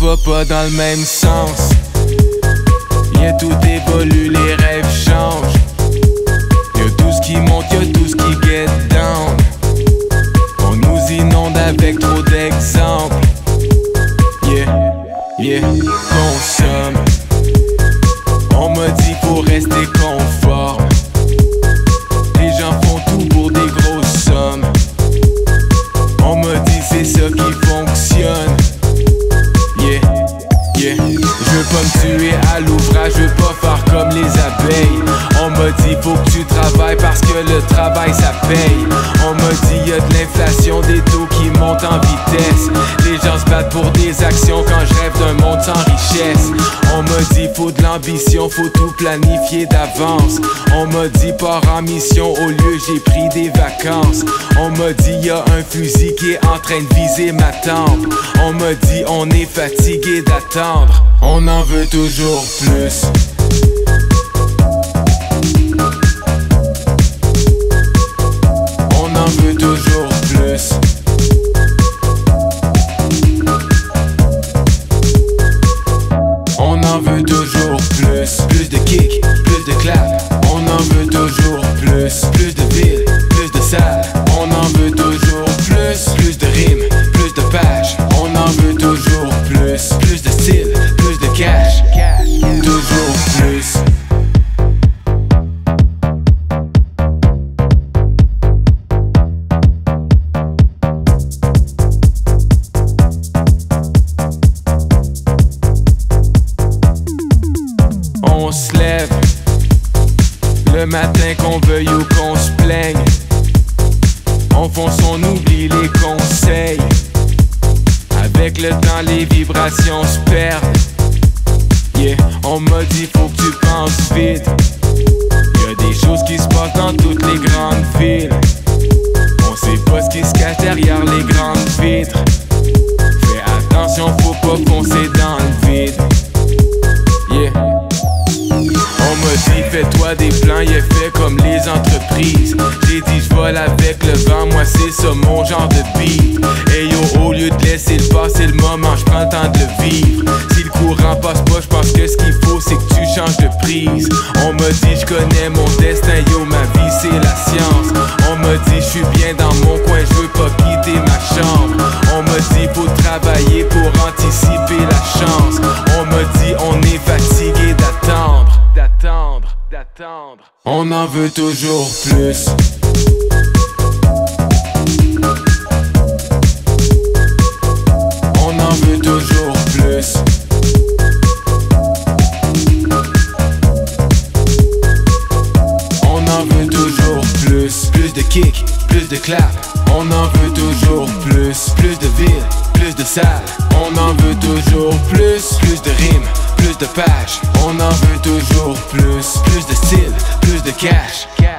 va pas dans le même sens. Y'a tout évolue, les rêves changent. Y'a tout ce qui monte, y'a tout ce qui get down. On nous inonde avec trop d'exemples. Consomme. On m'a dit faut rester conforme. Les gens font tout pour des grosses sommes. On m'a dit c'est ça qui fonctionne. Je veux pas me tuer à l'ouvrage, je veux pas faire comme les abeilles. On m'a dit faut que tu travailles parce que le travail ça paye. On m'a dit y'a de l'inflation, des taux qui montent en vitesse. Les gens se battent pour des actions quand je rêve d'un monde sans richesse. On m'a dit faut de l'ambition, faut tout planifier d'avance. On m'a dit pars en mission, au lieu j'ai pris des vacances. On m'a dit y'a un fusil qui est en train de viser ma tempe. On m'a dit on est fatigué d'attendre. On en veut toujours plus. On en veut toujours plus. On en veut toujours plus. Plus de kick, plus de clap. On en veut toujours plus. Plus de ville, plus de salle. On en veut toujours plus. Plus de rimes, plus de pages. On en veut toujours plus. Plus de style, plus de cash. Toujours plus. On se lève le matin qu'on veuille ou qu'on se plaigne. On fonce, on oublie les conseils. Avec le temps les vibrations se perdent. On m'a dit faut que tu penses vite. Y'a des choses qui se passent dans toutes les grandes villes. On sait pas ce qui se cache derrière les grandes vitres. Fais attention, faut pas foncer dans le vide. On m'a dit fais-toi des plans, fait comme les entreprises. J'ai dit j'vole avec le vent, moi c'est ça mon genre de beat. Et yo, au lieu de laisser le passer le moment, j'prends le temps de le vivre. Si le courant passe pas, j'pense que ce qu'il faut c'est que tu changes de prise. On m'a dit j'connais mon destin, yo ma vie c'est la science. On m'a dit j'suis bien dans mon coin, j'veux pas quitter ma chambre. On m'a dit faut travailler pour anticiper la chance. On m'a dit on est fatigué d'attendre. On en veut toujours plus. On en veut toujours plus. On en veut toujours plus. Plus de kick, plus de clap. On en veut toujours plus. Plus de ville, plus de salle. On en veut toujours plus. Plus de rimes, plus de pages. On en veut toujours plus. Plus de style, plus de cash.